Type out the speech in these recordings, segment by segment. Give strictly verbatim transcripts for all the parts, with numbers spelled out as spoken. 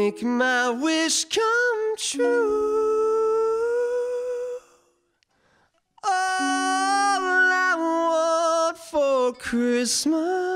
make my wish come true. All I want for Christmas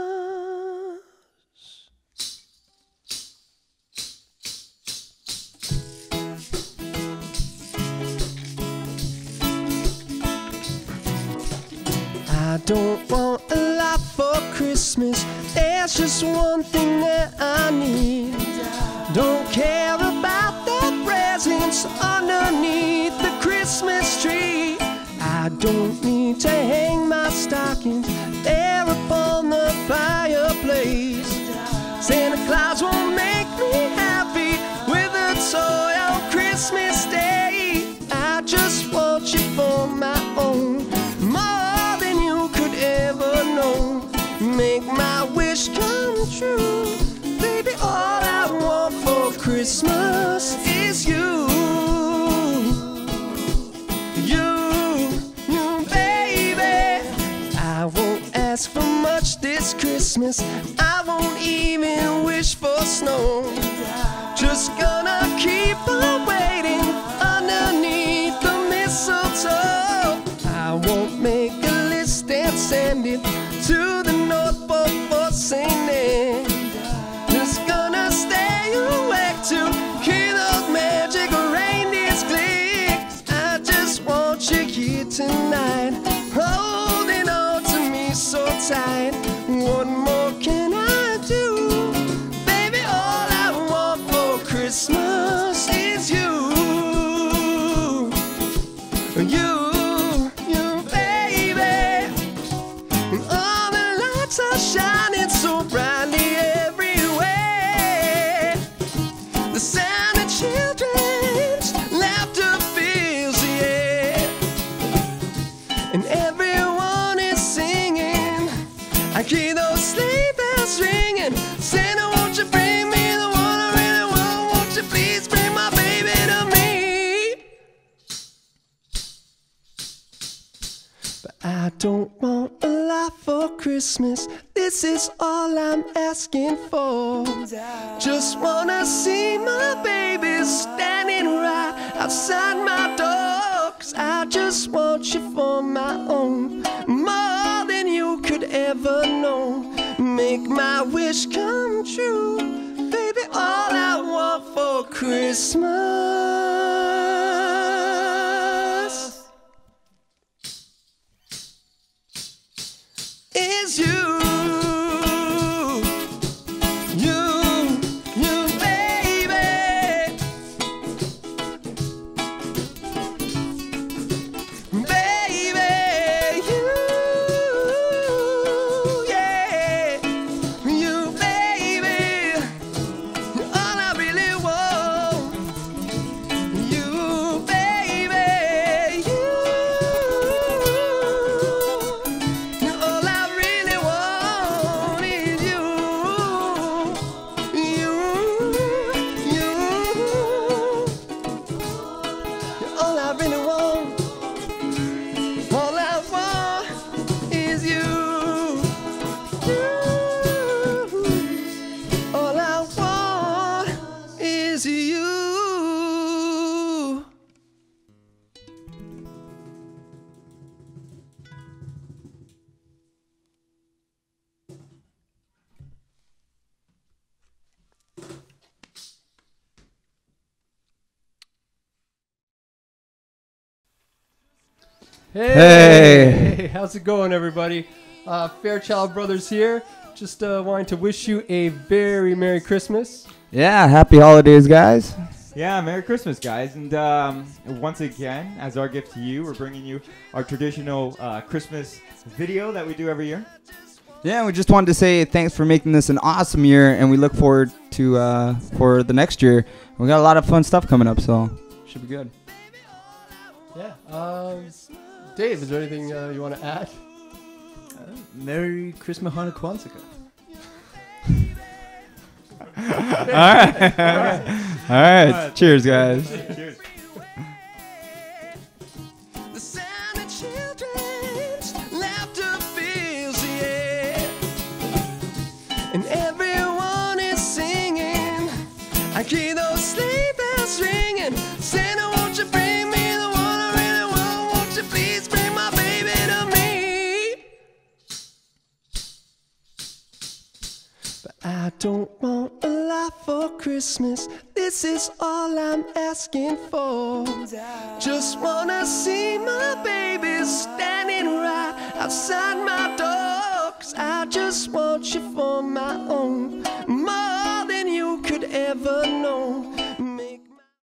I don't want a lot for Christmas. There's just one thing that I need. Don't care about the presents underneath the Christmas tree. I don't need to hang my stockings there upon the fireplace. Santa Claus won't make me happy with a toy on Christmas Day. I just want you for my own, more than you could ever know. Make my wish come true. Baby, all I want for Christmas is you. You, you, baby. I won't ask for much this Christmas. I won't even wish for snow. Just gonna keep on waiting underneath the mistletoe. I won't make a list and send it to the North Pole for Saint Nick. Just gonna stay awake to hear those magic reindeers click. I just want you here tonight, holding on to me so tight. What more can I do? Baby, all I want for Christmas is you. You, you, baby. All the lights are shining so brightly everywhere. The sound of children's laughter fills the air, and everyone is singing. I hear those sleigh bells ringing. Santa, won't you bring me the one I really want? Won't you please bring my baby to me? But I don't want a lot for Christmas. This is all I'm asking for. Just wanna see my baby standing right outside my door. 'Cause I just want you for my own, more than you could ever know. Make my wish come true. Baby, all I want for Christmas is you. You, you, baby. Baby, you, yeah. You, baby. All I really want. You, baby, you. All I really want is you. You, you. All I really want, all I want is you. You. All I want is you. Hey. Hey, how's it going, everybody? Uh, Fairchild Brothers here. Just uh, wanting to wish you a very Merry Christmas. Yeah, happy holidays, guys. Yeah, Merry Christmas, guys. And um, once again, as our gift to you, we're bringing you our traditional uh, Christmas video that we do every year. Yeah, we just wanted to say thanks for making this an awesome year, and we look forward to uh, for the next year. We got a lot of fun stuff coming up, so should be good. Yeah. Um, Dave, is there anything uh, you want to add? Merry Christmas, Hana Kwanzaa. All right. All right. All right. Cheers, guys. Cheers. The sound of children's laughter fills the air, and everyone is singing. I I don't want a lot for Christmas. This is all I'm asking for. Just wanna see my baby standing right outside my door. 'Cause I just want you for my own.